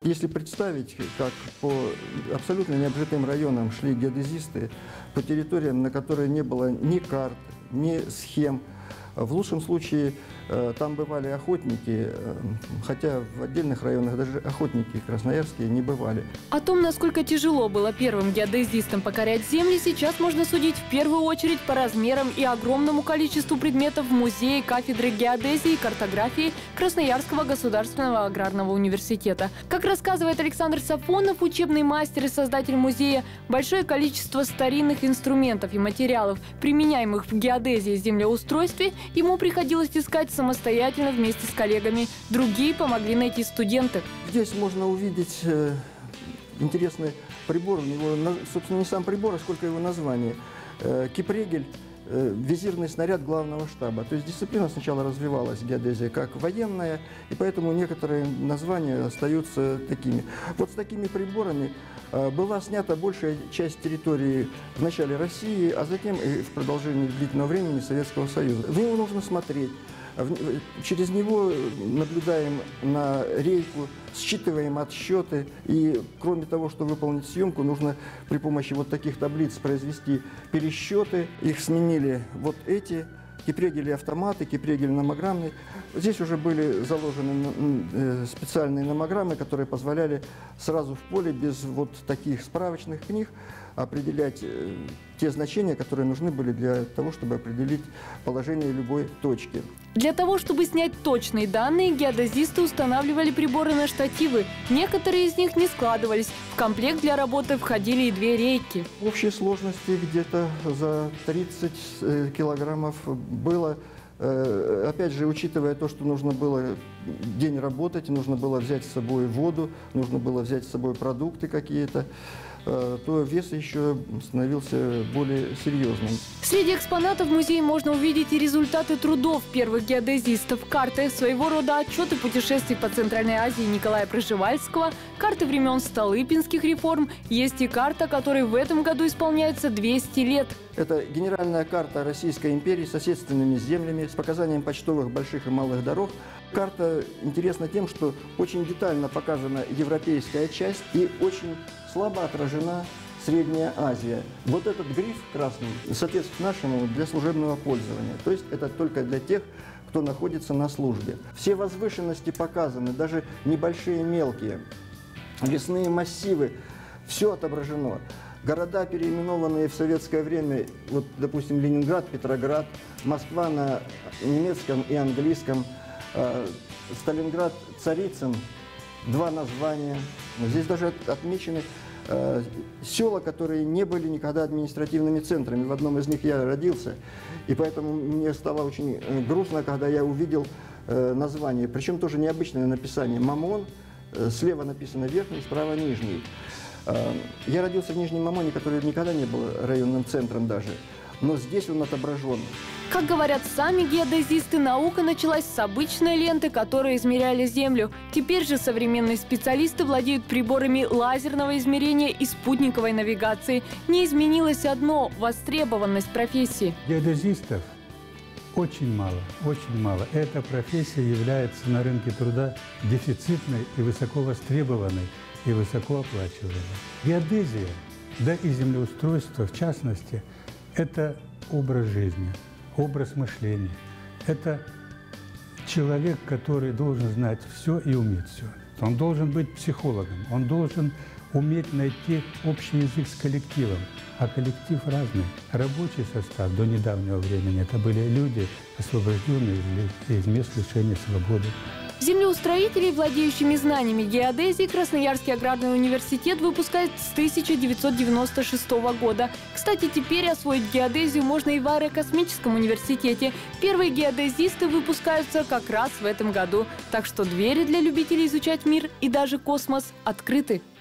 Если представить, как по абсолютно необжитым районам шли геодезисты, по территориям, на которой не было ни карт, ни схем, в лучшем случае там бывали охотники, хотя в отдельных районах даже охотники красноярские не бывали. О том, насколько тяжело было первым геодезистам покорять земли, сейчас можно судить в первую очередь по размерам и огромному количеству предметов в музее кафедры геодезии и картографии Красноярского государственного аграрного университета. Как рассказывает Александр Сафонов, учебный мастер и создатель музея, большое количество старинных инструментов и материалов, применяемых в геодезии и землеустройстве, ему приходилось искать самостоятельно вместе с коллегами. Другие помогли найти студенты. Здесь можно увидеть интересный прибор. У него, собственно, не сам прибор, а сколько его название. Кипрегель, визирный снаряд главного штаба. То есть дисциплина сначала развивалась, геодезия, как военная, и поэтому некоторые названия остаются такими. Вот с такими приборами была снята большая часть территории в начале России, а затем и в продолжении длительного времени Советского Союза. В него нужно смотреть. Через него наблюдаем на рейку, считываем отсчеты. И кроме того, что выполнить съемку, нужно при помощи вот таких таблиц произвести пересчеты. Их сменили вот эти кипрегели автоматы, кипрегель номограммный. Здесь уже были заложены специальные номограммы, которые позволяли сразу в поле без вот таких справочных книг определять те значения, которые нужны были для того, чтобы определить положение любой точки. Для того, чтобы снять точные данные, геодезисты устанавливали приборы на штативы. Некоторые из них не складывались. В комплект для работы входили и 2 рейки. В общей сложности где-то за 30 килограммов было. Опять же, учитывая то, что нужно было день работать, нужно было взять с собой воду, нужно было взять с собой продукты какие-то, то вес еще становился более серьезным. Среди экспонатов в музее можно увидеть и результаты трудов первых геодезистов. Карты, своего рода отчеты путешествий по Центральной Азии Николая Пржевальского, карты времен Столыпинских реформ. Есть и карта, которой в этом году исполняется 200 лет. Это генеральная карта Российской империи с соседственными землями, с показанием почтовых больших и малых дорог. Карта интересна тем, что очень детально показана европейская часть и очень слабо отражена Средняя Азия. Вот этот гриф красный соответствует нашему для служебного пользования. То есть это только для тех, кто находится на службе. Все возвышенности показаны, даже небольшие, мелкие, лесные массивы, все отображено. Города, переименованные в советское время, вот, допустим, Ленинград, Петроград, Москва на немецком и английском, Сталинград, Царицын, 2 названия. Здесь даже отмечены села, которые не были никогда административными центрами. В одном из них я родился, и поэтому мне стало очень грустно, когда я увидел название, причем тоже необычное написание. Мамон, слева написано верхний, справа нижний. Я родился в Нижнем Мамоне, который никогда не был районным центром даже, но здесь он отображен. Как говорят сами геодезисты, наука началась с обычной ленты, которая измеряли Землю. Теперь же современные специалисты владеют приборами лазерного измерения и спутниковой навигации. Не изменилось одно – востребованность профессии. Геодезистов очень мало, очень мало. Эта профессия является на рынке труда дефицитной и высоко востребованной и высоко оплачиваемой. Геодезия, да и землеустройство в частности, это образ жизни, образ мышления. Это человек, который должен знать все и уметь все. Он должен быть психологом, он должен уметь найти общий язык с коллективом. А коллектив разный. Рабочий состав до недавнего времени это были люди, освобожденные из мест лишения свободы. Землеустроителей, владеющими знаниями геодезии, Красноярский аграрный университет выпускает с 1996 года. Кстати, теперь освоить геодезию можно и в аэрокосмическом университете. Первые геодезисты выпускаются как раз в этом году. Так что двери для любителей изучать мир и даже космос открыты.